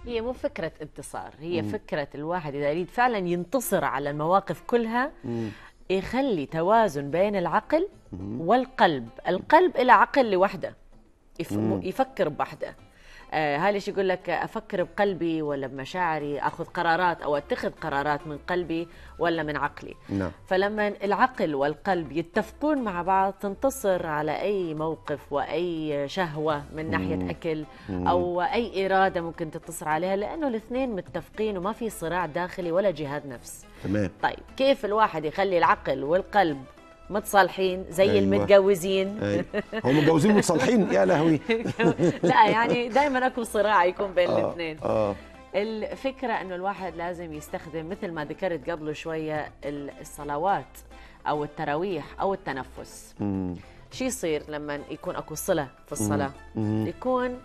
هي مو فكرة انتصار، هي فكرة الواحد إذا يريد فعلا ينتصر على المواقف كلها يخلي توازن بين العقل والقلب. القلب إلى عقل لوحده، يفكر بوحده. هاي ليش يقول لك أفكر بقلبي ولا بمشاعري، أخذ قرارات أو أتخذ قرارات من قلبي ولا من عقلي. نعم. فلما العقل والقلب يتفقون مع بعض تنتصر على أي موقف وأي شهوة من ناحية أكل أو أي إرادة ممكن تنتصر عليها، لأنه الاثنين متفقين وما في صراع داخلي ولا جهاد نفس. تمام. طيب كيف الواحد يخلي العقل والقلب متصالحين زي أيوة. المتجوزين؟ أيوة. هم متجوزين متصالحين يا لهوي. لا يعني دائما اكو صراع يكون بين الاثنين. اه الفكره انه الواحد لازم يستخدم مثل ما ذكرت قبل شويه الصلوات او التراويح او التنفس. شو يصير لما يكون اكو صله في الصلاه؟ يكون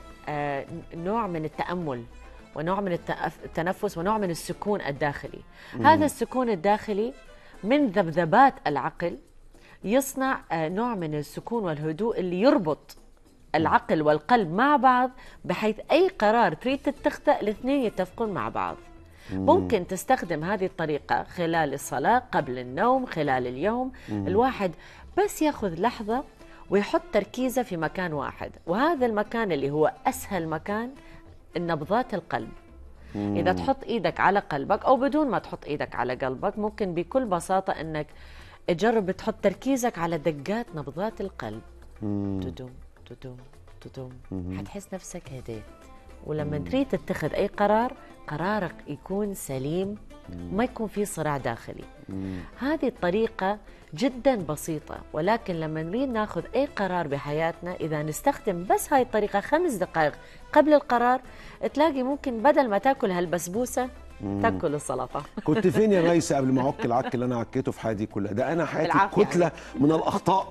نوع من التامل ونوع من التنفس ونوع من السكون الداخلي. هذا السكون الداخلي من ذبذبات العقل يصنع نوع من السكون والهدوء اللي يربط العقل والقلب مع بعض، بحيث أي قرار تريد تتخذه الاثنين يتفقون مع بعض. ممكن تستخدم هذه الطريقة خلال الصلاة، قبل النوم، خلال اليوم. الواحد بس ياخذ لحظة ويحط تركيزه في مكان واحد، وهذا المكان اللي هو أسهل مكان نبضات القلب. إذا تحط إيدك على قلبك أو بدون ما تحط إيدك على قلبك، ممكن بكل بساطة أنك تجرب تحط تركيزك على دقات نبضات القلب. تدوم تدوم تدوم، حتحس نفسك هديت. ولما تريد تتخذ أي قرار، قرارك يكون سليم، ما يكون فيه صراع داخلي. هذه الطريقة جدا بسيطة، ولكن لما نريد ناخذ أي قرار بحياتنا، إذا نستخدم بس هاي الطريقة 5 دقائق قبل القرار، تلاقي ممكن بدل ما تاكل هالبسبوسة تاكل السلطة. كنت فين يا ريس قبل ما اعك العك اللي انا عكيته في حياتي كلها ده؟ انا حياتي كتله يعني من الاخطاء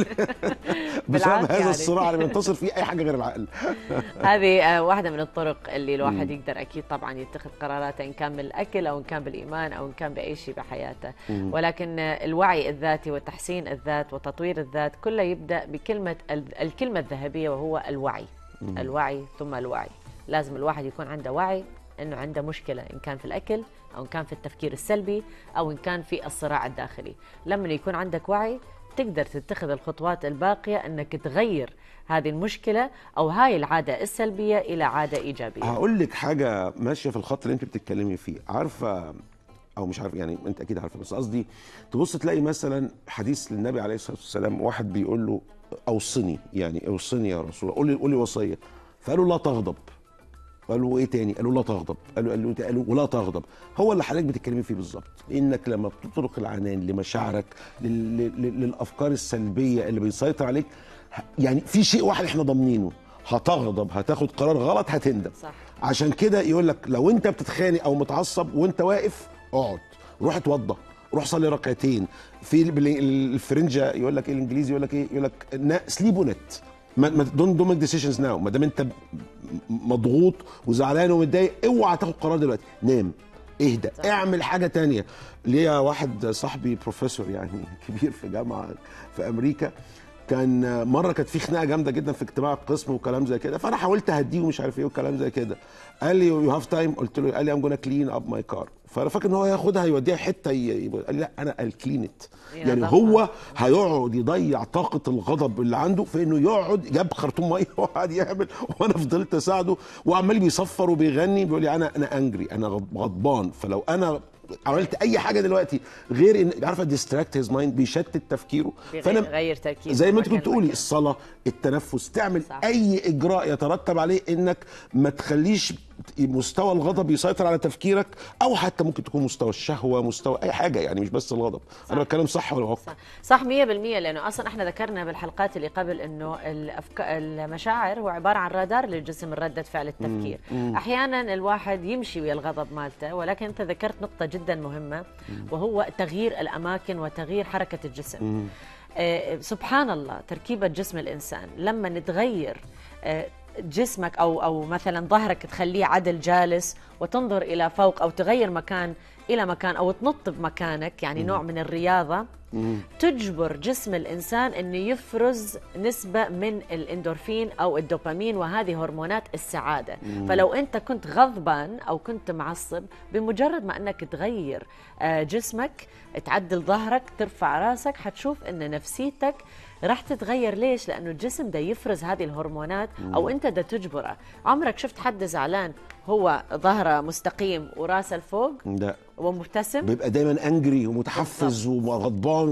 بسبب هذا الصراع اللي بينتصر فيه اي حاجه غير العقل. هذه واحده من الطرق اللي الواحد يقدر اكيد طبعا يتخذ قراراته، ان كان بالاكل او ان كان بالايمان او ان كان باي شيء بحياته. ولكن الوعي الذاتي وتحسين الذات وتطوير الذات كله يبدا بكلمه الكلمه الذهبيه، وهو الوعي. الوعي ثم الوعي. لازم الواحد يكون عنده وعي انه عنده مشكله، ان كان في الاكل او ان كان في التفكير السلبي او ان كان في الصراع الداخلي. لما يكون عندك وعي تقدر تتخذ الخطوات الباقيه انك تغير هذه المشكله او هاي العاده السلبيه الى عاده ايجابيه. هقول لك حاجه ماشيه في الخط اللي انت بتتكلمي فيه، عارفه او مش عارف يعني، انت اكيد عارفه، بس قصدي تبص تلاقي مثلا حديث للنبي عليه الصلاه والسلام، واحد بيقول له اوصني، يعني اوصني يا رسول الله، قول لي وصيه. فقال له لا تغضب. قال له ايه تاني؟ قال له لا تغضب. قال له ولا تغضب. هو اللي حضرتك بتتكلمي فيه بالظبط، انك لما بتطرق العنان لمشاعرك، للافكار السلبيه اللي بيسيطر عليك، يعني في شيء واحد احنا ضامنينه، هتغضب، هتاخد قرار غلط، هتندم. صح. عشان كده يقول لك لو انت بتتخانق او متعصب وانت واقف، اقعد، روح اتوضى، روح صلي ركعتين. في الفرنجه يقول لك ايه، الانجليزي يقول لك ايه، يقول لك سليب ونت، دونت ميك ديسيجنز ناو. ما دام انت مضغوط وزعلان ومتضايق، اوعى تاخد قرار دلوقتي، نام، اهدى، اعمل حاجه تانية. ليا واحد صاحبي بروفيسور يعني كبير في جامعه في امريكا، كان مره كانت في خناقه جامده جدا في اجتماع القسم وكلام زي كده، فانا حاولت اهديه ومش عارف ايه وكلام زي كده. قال لي يو هاف تايم، قلت له، قال لي ام جونا كلين اب ماي كار. فانا فاكر ان هو ياخدها يوديها حته قال لي لا، انا الكلينت. يعني هو هيقعد يضيع طاقه الغضب اللي عنده في انه يقعد جاب خرطوم ميه وقعد يعمل، وانا فضلت اساعده وعمال بيصفر وبيغني، بيقول لي انا انجري، انا غضبان. فلو انا عملت اي حاجه دلوقتي غير ان عارفه ديستراكت هيز مايند، بيشتت تفكيره، فانا غير تركيزه زي ما انت كنت تقولي، الصلاه، التنفس، تعمل صح. اي اجراء يترتب عليه انك ما تخليش مستوى الغضب يسيطر على تفكيرك، او حتى ممكن تكون مستوى الشهوه، مستوى اي حاجه، يعني مش بس الغضب. صح. انا بتكلم صح ولا غلط؟ صح 100%. لانه اصلا احنا ذكرنا بالحلقات اللي قبل انه المشاعر هو عباره عن رادار للجسم، ردة فعل التفكير. احيانا الواحد يمشي ويا الغضب مالته، ولكن انت ذكرت نقطه جدا مهمه، وهو تغيير الاماكن وتغيير حركه الجسم. سبحان الله، تركيبه جسم الانسان لما نتغير جسمك او مثلا ظهرك تخليه عدل جالس وتنظر الى فوق، او تغير مكان الى مكان، او تنط بمكانك، يعني نوع من الرياضه تجبر جسم الانسان انه يفرز نسبه من الاندورفين او الدوبامين، وهذه هرمونات السعاده. فلو انت كنت غضبان او كنت معصب، بمجرد ما انك تغير جسمك، تعدل ظهرك، ترفع راسك، حتشوف ان نفسيتك راح تتغير. ليش؟ لانه الجسم ده يفرز هذه الهرمونات، او انت ده تجبره. عمرك شفت حد زعلان هو ظهره مستقيم وراسه لفوق؟ لا، ومبتسم؟ بيبقى دايما انجري ومتحفز وغضبان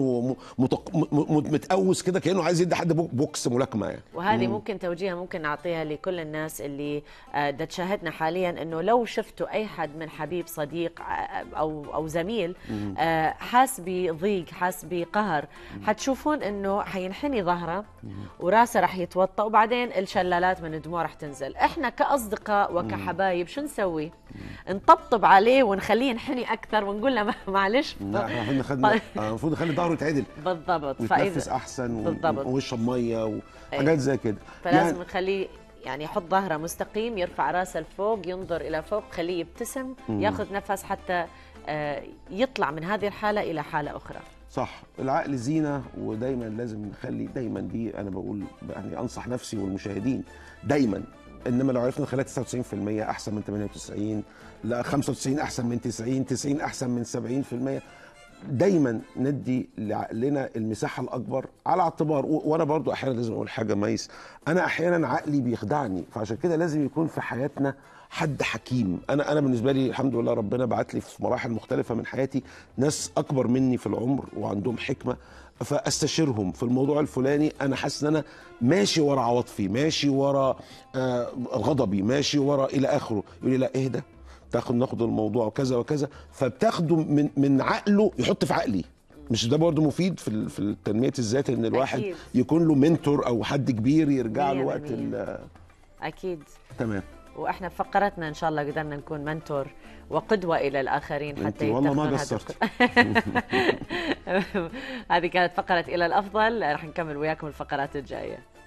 ومتقوس كده، كانه عايز يدي حد بوكس ملاكمه يعني. وهذه ممكن توجيهها ممكن نعطيها لكل الناس اللي دا تشاهدنا حاليا، انه لو شفتوا اي حد من حبيب، صديق او زميل حاس بضيق، حاس بقهر، حتشوفون انه حينحني ظهره وراسه راح يتوطى، وبعدين الشلالات من الدموع راح تنزل. احنا كاصدقاء وكحبايب شو نسوي؟ نطبطب عليه ونخليه ينحني اكثر ونقول له معلش. لا، احنا المفروض نخلي ظهره يتعدل بالضبط، ويتنفس احسن بالضبط، ويشرب ميه وحاجات زي كده. فلازم نخليه يعني يحط ظهره مستقيم، يرفع راسه لفوق، ينظر الى فوق، خليه يبتسم، ياخذ نفس حتى يطلع من هذه الحاله الى حاله اخرى. صح، العقل زينه، ودايما لازم نخلي دايما دي، انا بقول يعني انصح نفسي والمشاهدين دايما، انما لو عرفنا نخليها 99% احسن من 98، لا 95 احسن من 90، 90 احسن من 70%. دايما ندي لعقلنا المساحه الاكبر على اعتبار، وانا برضو احيانا لازم اقول حاجه ميس، انا احيانا عقلي بيخدعني، فعشان كده لازم يكون في حياتنا حد حكيم. انا بالنسبه لي الحمد لله ربنا بعت لي في مراحل مختلفه من حياتي ناس اكبر مني في العمر وعندهم حكمه، فاستشيرهم في الموضوع الفلاني، انا حاسس ان انا ماشي ورا عواطفي، ماشي ورا غضبي، ماشي ورا الى اخره، يقول لي لا اهدى، ناخد الموضوع كذا وكذا، فبتاخده من عقله يحط في عقلي. مش ده برضه مفيد في التنميه الذات، ان الواحد أكيد يكون له منتور او حد كبير يرجع له وقت اكيد. تمام. واحنا في فقرتنا ان شاء الله قدرنا نكون منتور وقدوه الى الاخرين حتى والله ما قصرت. هذه كانت فقره الى الافضل، راح نكمل وياكم الفقرات الجايه.